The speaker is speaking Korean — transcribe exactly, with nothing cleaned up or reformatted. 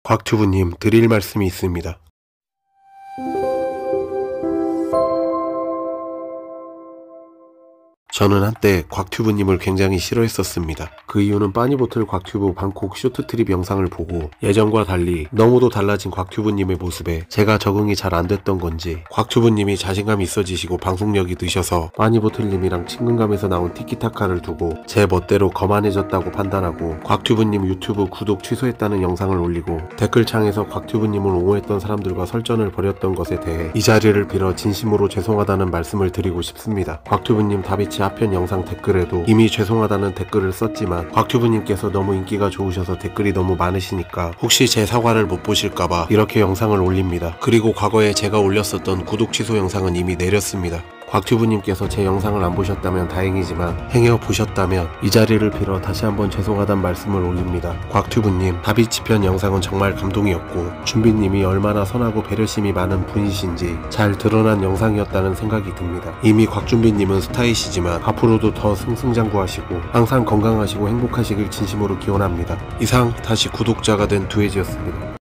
곽튜브님 드릴 말씀이 있습니다. 저는 한때 곽튜브님을 굉장히 싫어했었습니다. 그 이유는 빠니보틀 곽튜브 방콕 쇼트트립 영상을 보고 예전과 달리 너무도 달라진 곽튜브님의 모습에 제가 적응이 잘 안됐던 건지 곽튜브님이 자신감이 있어지시고 방송력이 느셔서 빠니보틀님이랑 친근감에서 나온 티키타카를 두고 제 멋대로 거만해졌다고 판단하고 곽튜브님 유튜브 구독 취소했다는 영상을 올리고 댓글창에서 곽튜브님을 옹호했던 사람들과 설전을 벌였던 것에 대해 이 자리를 빌어 진심으로 죄송하다는 말씀을 드리고 싶습니다. 곽튜브님 다비치 하편 영상 댓글에도 이미 죄송하다는 댓글을 썼지만 곽튜브님께서 너무 인기가 좋으셔서 댓글이 너무 많으시니까 혹시 제 사과를 못 보실까봐 이렇게 영상을 올립니다. 그리고 과거에 제가 올렸었던 구독 취소 영상은 이미 내렸습니다. 곽튜브님께서 제 영상을 안 보셨다면 다행이지만 행여 보셨다면 이 자리를 빌어 다시 한번 죄송하단 말씀을 올립니다. 곽튜브님 다비치편 영상은 정말 감동이었고 준비님이 얼마나 선하고 배려심이 많은 분이신지 잘 드러난 영상이었다는 생각이 듭니다. 이미 곽준비님은 스타이시지만 앞으로도 더 승승장구하시고 항상 건강하시고 행복하시길 진심으로 기원합니다. 이상 다시 구독자가 된 두해지였습니다.